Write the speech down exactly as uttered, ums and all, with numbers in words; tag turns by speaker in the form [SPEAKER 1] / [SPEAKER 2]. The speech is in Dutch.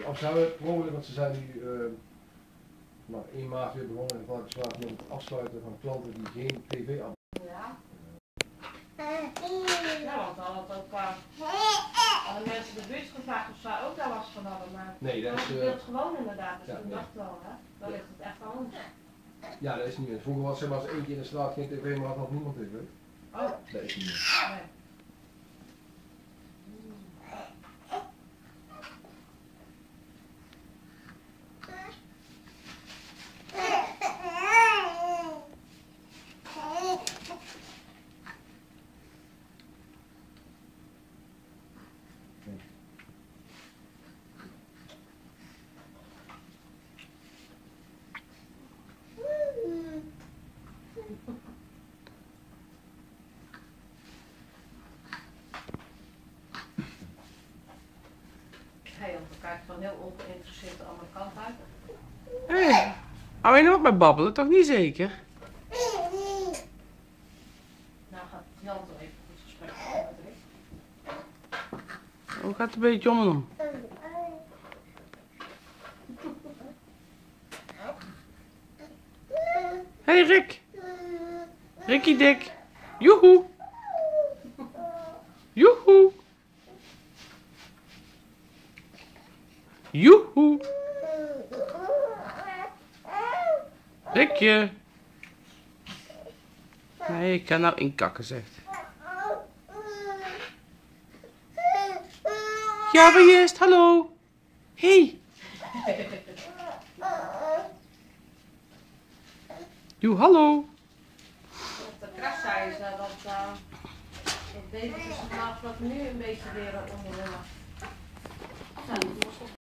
[SPEAKER 1] of ze hebben het per ongeluk, want ze zijn nu uh, nou, één maart weer begonnen in Valkenswaard met het afsluiten van klanten die geen tv-abonnement hebben.
[SPEAKER 2] Ja. Ja, want dan had ook uh, alle mensen de buurt gevraagd of zij ook daar last van hadden, maar
[SPEAKER 1] nee, dat is...
[SPEAKER 2] Uh, het gewoon inderdaad, dus
[SPEAKER 1] ja,
[SPEAKER 2] ik dacht wel, hè. Dan ligt het echt aan ons.
[SPEAKER 1] Ja, dat is niet meer. Vroeger was zeg maar als eentje in de straat geen tv, maar had niemand tv.
[SPEAKER 2] Oh.
[SPEAKER 1] Dat is niet meer.
[SPEAKER 2] Nee. Hey, want we kijken van heel ongeïnteresseerd de andere kant uit.
[SPEAKER 3] Hé, hey, hou je nog met babbelen? Toch niet zeker?
[SPEAKER 2] Nou gaat Jan toch even goed gesprek houden met Rick.
[SPEAKER 3] Hoe gaat het een beetje om en om? Hé hey Rick! Rikkie Dik! Joehoe! Joehoe! Joehoe! Rikje! Nee, ik kan nou inkakken, zegt. Ja, waar is het? Hallo! Hey! Joe, hallo!
[SPEAKER 2] Op de kras zei ze dat uh, het beter is vandaag dat nu een beetje weer onder de